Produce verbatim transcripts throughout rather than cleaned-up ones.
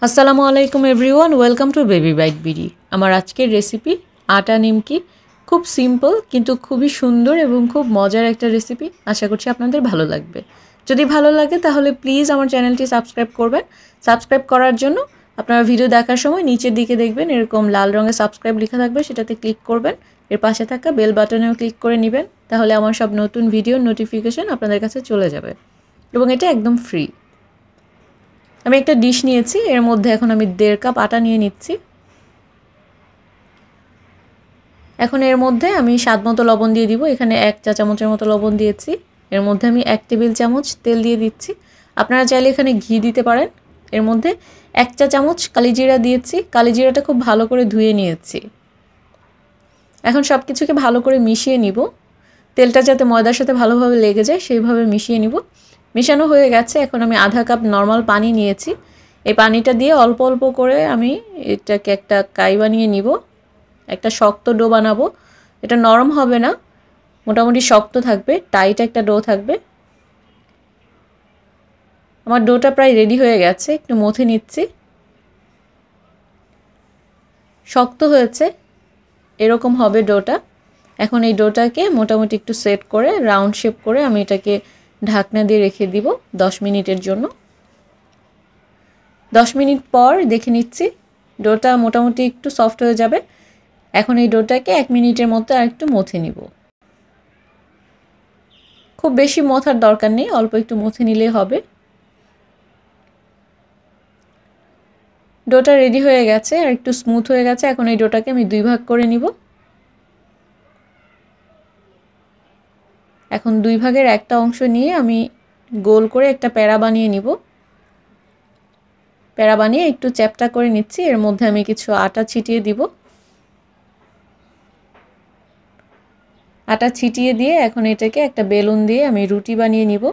আসসালামু আলাইকুম everyone, welcome to baby bite BD. আমার আজকের রেসিপি আটা নিমকি। খুব সিম্পল কিন্তু খুবই সুন্দর এবং খুব মজার একটা রেসিপি। আশা করছি আপনাদের ভালো লাগবে। যদি ভালো লাগে তাহলে প্লিজ আমার চ্যানেলটি সাবস্ক্রাইব করবেন। সাবস্ক্রাইব করার জন্য আপনারা ভিডিও দেখার সময় নিচের দিকে দেখবেন এরকম লাল রঙের সাবস্ক্রাইব লেখা থাকবে, সেটাতে ক্লিক করবেন। এর পাশে থাকা বেল বাটনেও ক্লিক করে নেবেন, তাহলে আমার সব নতুন ভিডিওর নোটিফিকেশন আপনাদের কাছে চলে যাবে এবং এটা একদম ফ্রি। আমি একটা ডিশ নিয়েছি, এর মধ্যে এখন আমি দেড় কাপ আটা নিয়ে নিচ্ছি। এখন এর মধ্যে আমি স্বাদ মতো লবণ দিয়ে দিব। এখানে এক চা চামচের মতো লবণ দিয়েছি। এর মধ্যে আমি এক টেবিল চামচ তেল দিয়ে দিচ্ছি। আপনারা চাইলে এখানে ঘি দিতে পারেন। এর মধ্যে এক চা চামচ কালিজিরা দিয়েছি। কালিজিরাটা খুব ভালো করে ধুয়ে নিয়েছি। এখন সব কিছুকে ভালো করে মিশিয়ে নিব। তেলটা যাতে ময়দার সাথে ভালোভাবে লেগে যায় সেইভাবে মিশিয়ে নিব। মিশানো হয়ে গেছে। এখন আমি আধা কাপ নর্মাল পানি নিয়েছি। এই পানিটা দিয়ে অল্প অল্প করে আমি এটাকে একটা কাই বানিয়ে নিব। একটা শক্ত ডো বানাবো। এটা নরম হবে না, মোটামুটি শক্ত থাকবে, টাইট একটা ডো থাকবে। আমার ডোটা প্রায় রেডি হয়ে গেছে, একটু মথে নিচ্ছি। শক্ত হয়েছে, এরকম হবে ডোটা। এখন এই ডোটাকে মোটামুটি একটু সেট করে রাউন্ড শেপ করে আমি এটাকে ঢাকনা দিয়ে রেখে দিব দশ মিনিটের জন্য। দশ মিনিট পর দেখে নিচ্ছি, ডোটা মোটামুটি একটু সফট হয়ে যাবে। এখন এই ডোটাকে এক মিনিটের মতো আর একটু মথে নিব। খুব বেশি মথার দরকার নেই, অল্প একটু মথে নিলেই হবে। ডোটা রেডি হয়ে গেছে আর একটু স্মুথ হয়ে গেছে। এখন এই ডোটাকে আমি দুই ভাগ করে নিব। এখন দুই ভাগের একটা অংশ নিয়ে আমি গোল করে একটা প্যারা বানিয়ে নিব। প্যারা বানিয়ে একটু চ্যাপটা করে নিচ্ছি। এর মধ্যে আমি কিছু আটা ছিটিয়ে দিব। আটা ছিটিয়ে দিয়ে এখন এটাকে একটা বেলুন দিয়ে আমি রুটি বানিয়ে নিব।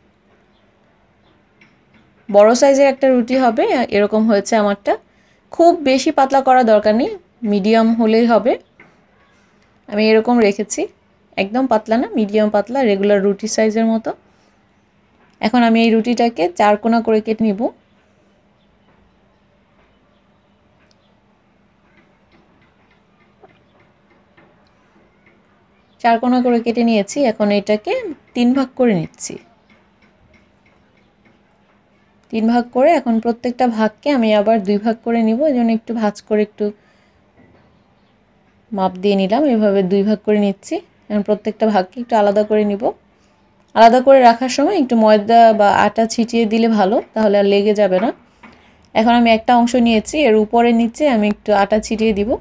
বড় সাইজের একটা রুটি হবে, এরকম হয়েছে আমারটা। খুব বেশি পাতলা করা দরকার নেই, মিডিয়াম হলেই হবে। আমি এরকম রেখেছি, একদম পাতলা না, মিডিয়াম পাতলা, রেগুলার রুটি সাইজের মতো। এখন আমি এই রুটিটাকে চার কোনা করে কেটে নিব। চার কোনা করে কেটে নিয়েছি। এখন এটাকে তিন ভাগ করে নিচ্ছি। তিন ভাগ করে এখন প্রত্যেকটা ভাগকে আমি আবার দুই ভাগ করে নিব। এই জন্য একটু ভাঁজ করে একটু মাপ দিয়ে নিলাম। এভাবে দুই ভাগ করে নিচ্ছি। এখন প্রত্যেকটা ভাগকে একটু আলাদা করে নিব। আলাদা করে রাখার সময় একটু ময়দা বা আটা ছিটিয়ে দিলে ভালো, তাহলে আর লেগে যাবে না। এখন আমি একটা অংশ নিয়েছি, এর উপরে নিচে আমি একটু আটা ছিটিয়ে দিব।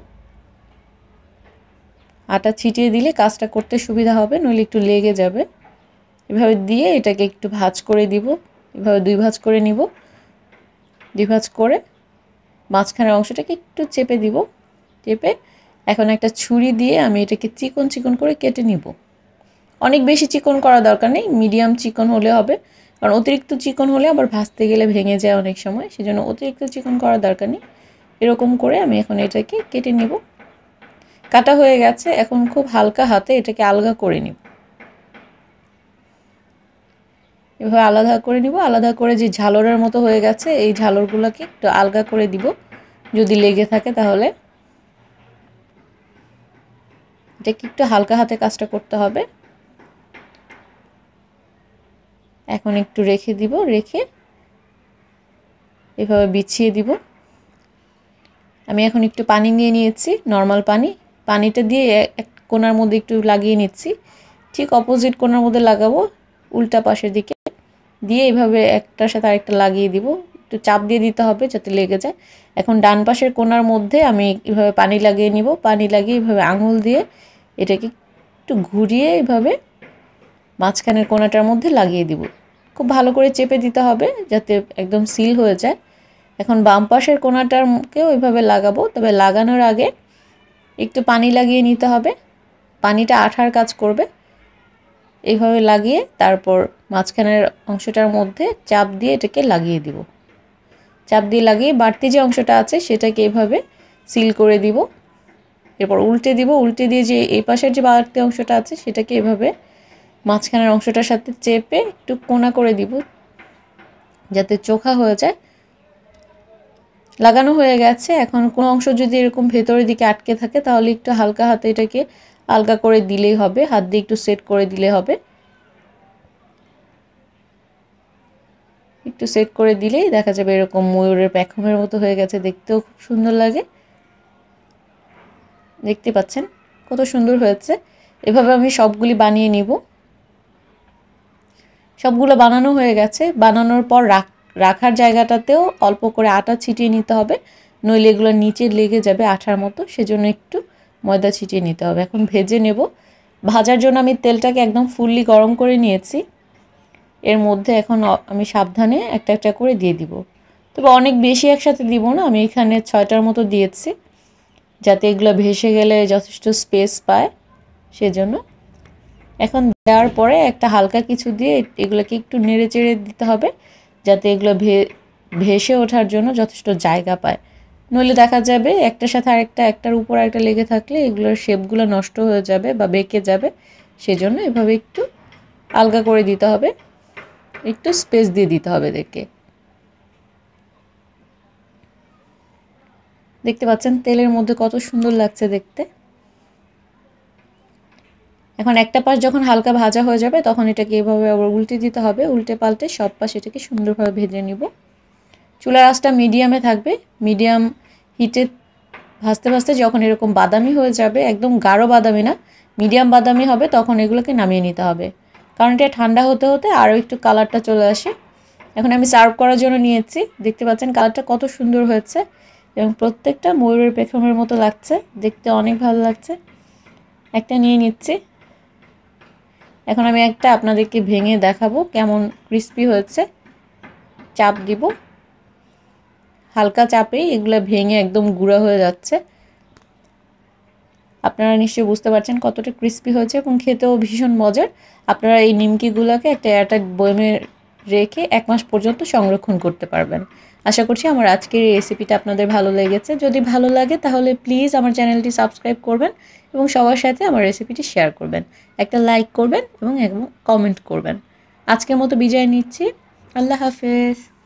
আটা ছিটিয়ে দিলে কাজটা করতে সুবিধা হবে, নইলে একটু লেগে যাবে। এভাবে দিয়ে এটাকে একটু ভাঁজ করে দিব। এভাবে দুই ভাঁজ করে নিব। দুই ভাঁজ করে মাঝখানের অংশটাকে একটু চেপে দিব। চেপে এখন একটা ছুরি দিয়ে আমি এটাকে চিকন চিকন করে কেটে নিব। অনেক বেশি চিকন করা দরকার নেই, মিডিয়াম চিকন হলে হবে। কারণ অতিরিক্ত চিকন হলে আবার ভাজতে গেলে ভেঙে যায় অনেক সময়, সেজন্য অতিরিক্ত চিকন করার দরকার নেই। এরকম করে আমি এখন এটাকে কেটে নিব। কাটা হয়ে গেছে। এখন খুব হালকা হাতে এটাকে আলগা করে নিব। এভাবে আলাদা করে নিব। আলাদা করে যে ঝালরের মতো হয়ে গেছে, এই ঝালরগুলোকে একটু আলগা করে দিব, যদি লেগে থাকে তাহলে। এটাকে একটু হালকা হাতে কাজটা করতে হবে। এখন একটু রেখে দিব, রেখে এভাবে বিছিয়ে দিব। আমি এখন একটু পানি নিয়ে নিয়েছি, নর্মাল পানি। পানিটা দিয়ে এক কোণার মধ্যে একটু লাগিয়ে নিচ্ছি। ঠিক অপোজিট কোণার মধ্যে লাগাবো, উল্টা পাশের দিকে দিয়ে এভাবে একটার সাথে আরেকটা লাগিয়ে দিব। একটু চাপ দিয়ে দিতে হবে যাতে লেগে যায়। এখন ডান পাশের কোণার মধ্যে আমি এভাবে পানি লাগিয়ে নিব। পানি লাগিয়ে এভাবে আঙুল দিয়ে এটাকে একটু ঘুরিয়ে এভাবে মাঝখানের কোণাটার মধ্যে লাগিয়ে দিব। খুব ভালো করে চেপে দিতে হবে যাতে একদম সিল হয়ে যায়। এখন বাম পাশের কোণাটারকেও এভাবে লাগাবো, তবে লাগানোর আগে একটু পানি লাগিয়ে নিতে হবে। পানিটা আঠার কাজ করবে। এইভাবে লাগিয়ে তারপর মাঝখানের অংশটার মধ্যে চাপ দিয়ে এটাকে লাগিয়ে দিব। চাপ দিয়ে লাগিয়ে বাড়তি যে অংশটা আছে সেটাকে এভাবে সিল করে দিব। এরপর উল্টে দিব। উল্টে দিয়ে যে এই পাশের যে বাড়তি অংশটা আছে সেটাকে এভাবে মাঝখানের অংশটার সাথে চেপে একটু কোণা করে দিব যাতে চোখা হয়ে যায়। লাগানো হয়ে গেছে। এখন কোনো অংশ যদি এরকম ভেতরের দিকে আটকে থাকে তাহলে একটু হালকা হাতে এটাকে আলগা করে দিলেই হবে, হাত দিয়ে একটু সেট করে দিলে হবে। একটু সেট করে দিলেই দেখা যাবে এরকম ময়ূরের পেখমের মতো হয়ে গেছে, দেখতেও খুব সুন্দর লাগে। দেখতে পাচ্ছেন কত সুন্দর হয়েছে। এভাবে আমি সবগুলি বানিয়ে নিব। সবগুলো বানানো হয়ে গেছে। বানানোর পর রাখার জায়গাটাতেও অল্প করে আটা ছিটিয়ে নিতে হবে, নইলে এগুলো নিচে লেগে যাবে আঠার মতো, সেজন্য একটু ময়দা ছিটিয়ে নিতে হবে। এখন ভেজে নেব। ভাজার জন্য আমি তেলটাকে একদম ফুললি গরম করে নিয়েছি। এর মধ্যে এখন আমি সাবধানে একটা একটা করে দিয়ে দিব, তবে অনেক বেশি একসাথে দিব না, আমি এখানে ছয়টার মতো দিয়েছি যাতে এগুলো ভেসে গেলে যথেষ্ট স্পেস পায় সেজন্য। এখন দেওয়ার পরে একটা হালকা কিছু দিয়ে এগুলোকে একটু নেড়ে চেড়ে দিতে হবে যাতে এগুলো ভেসে ওঠার জন্য যথেষ্ট জায়গা পায়, নইলে দেখা যাবে একটার সাথে আরেকটা একটার উপর একটা লেগে থাকলে এগুলোর শেপগুলো নষ্ট হয়ে যাবে বা বেঁকে যাবে। সেজন্য এভাবে একটু আলগা করে দিতে হবে, একটু স্পেস দিয়ে দিতে হবে এদেরকে। দেখতে পাচ্ছেন তেলের মধ্যে কত সুন্দর লাগছে দেখতে। এখন একটা পাশ যখন হালকা ভাজা হয়ে যাবে তখন এটাকে এভাবে আবার উল্টে দিতে হবে, উল্টে পাল্টে সব পাশ এটাকে সুন্দরভাবে ভেজে নিব। চুলার আঁচটা মিডিয়ামে থাকবে, মিডিয়াম হিটে ভাজতে ভাজতে যখন এরকম বাদামি হয়ে যাবে, একদম গাঢ় বাদামি না, মিডিয়াম বাদামি হবে, তখন এগুলোকে নামিয়ে নিতে হবে, কারণ এটা ঠান্ডা হতে হতে আরও একটু কালারটা চলে আসে। এখন আমি সার্ভ করার জন্য নিয়েছি। দেখতে পাচ্ছেন কালারটা কত সুন্দর হয়েছে এবং প্রত্যেকটা ময়ূরের পেখমের মতো লাগছে, দেখতে অনেক ভালো লাগছে। একটা নিয়ে নিচ্ছি। এখন আমি একটা আপনাদেরকে ভেঙে দেখাবো কেমন ক্রিস্পি হয়েছে। চাপ দিব, হালকা চাপেই এগুলো ভেঙে একদম গুঁড়া হয়ে যাচ্ছে। আপনারা নিশ্চয়ই বুঝতে পারছেন কতটা ক্রিস্পি হয়েছে এবং খেতেও ভীষণ মজার। আপনারা এই নিমকিগুলোকে একটা এয়ারটাইট বয়মে রেখে এক মাস পর্যন্ত সংরক্ষণ করতে পারবেন। আশা করছি আমার আজকের এই রেসিপিটা আপনাদের ভালো লেগেছে। যদি ভালো লাগে তাহলে প্লিজ আমার চ্যানেলটি সাবস্ক্রাইব করবেন এবং সবার সাথে আমার রেসিপিটি শেয়ার করবেন, একটা লাইক করবেন এবং কমেন্ট করবেন। আজকের মতো বিদায় নিচ্ছি। আল্লাহ হাফেজ।